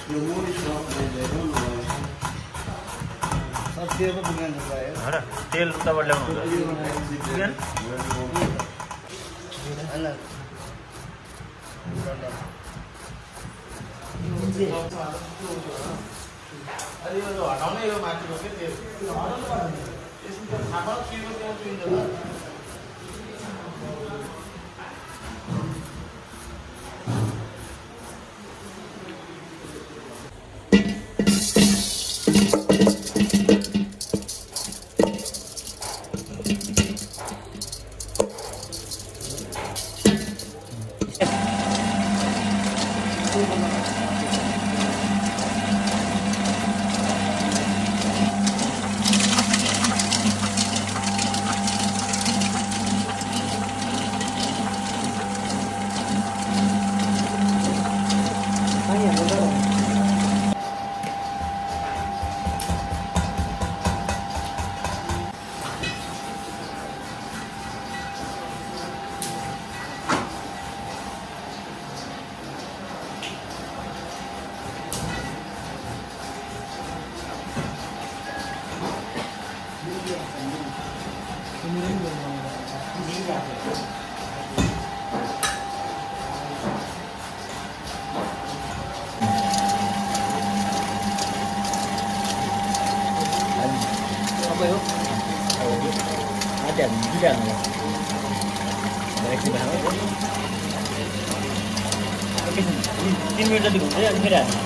यो मोरी सप ल्याइदिनु न सर तेलको दुकान छ प्राय हैन तेल उताबाट ल्याउनु हुन्छ दुकान हैन अरे यो हटाउने यो माथिको के तेल हटाउनु पर्छ यसमा थाहा केको तेल पिन्छ तीन मिनट जति घुम्दै अनि फेरि हाल्नु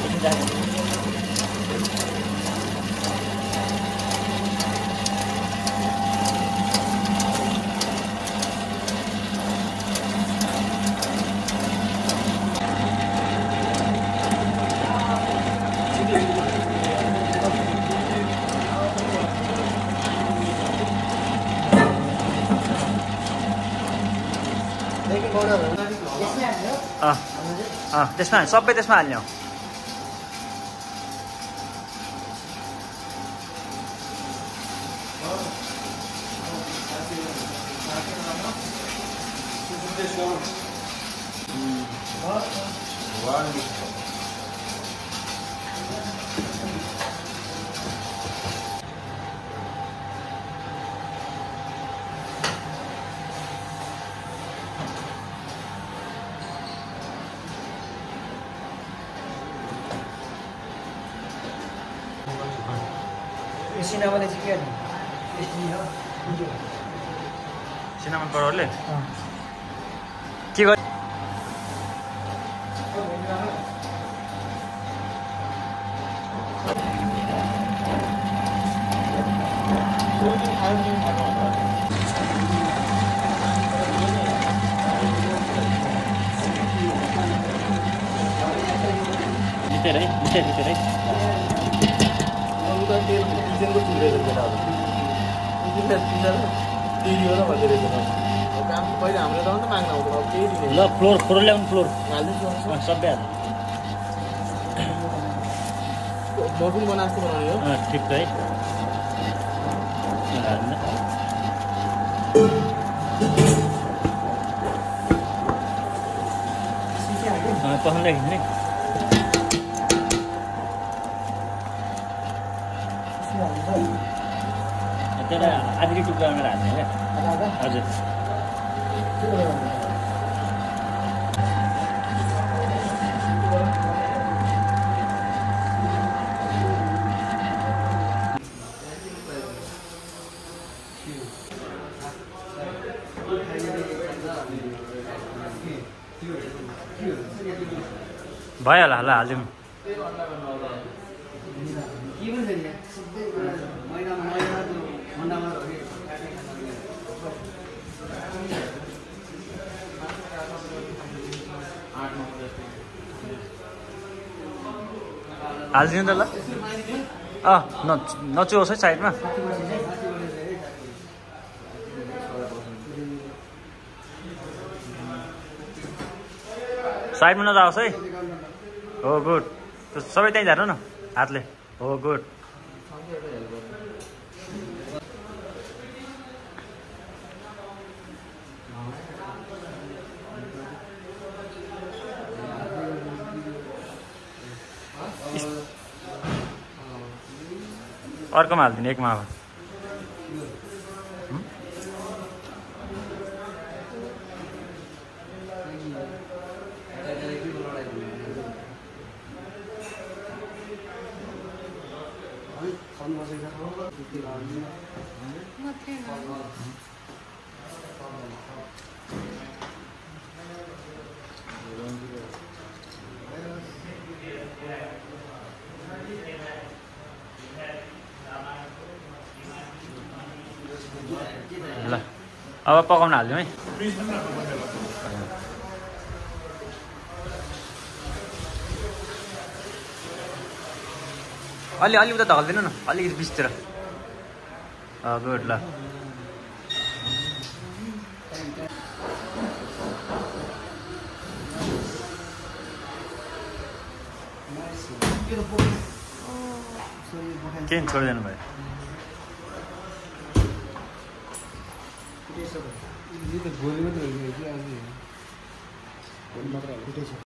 त्यसमा सबै त्यसमा हाल्ने हो सिनेमाले चाहिँ के सिनेमा बडाले के गर्छ ल फ्लोर फ्लोर ल्याउनु फ्लोर सबै हाल्नु मफिन बनाएको बनाउने हो ठिक है पसन्द खिच्ने त्यसलाई आधी टुक्रा गरेर हाल्ने क्या हजुर भइहाल्यो होला हालिदिउँ हालिदिनु त ल नचुहोस् है साइडमा साइडमा नजाओस् है हो गुड सबै त्यहीँ झार्नु न हातले हो गुड अर्कोमा हालिदिने एकमा अब ल अब पकाउन हालिदिउँ है अलि उता धक्लिदिनु न अलिकति बिचतिर गुड ल केही छोडिदिनु भयो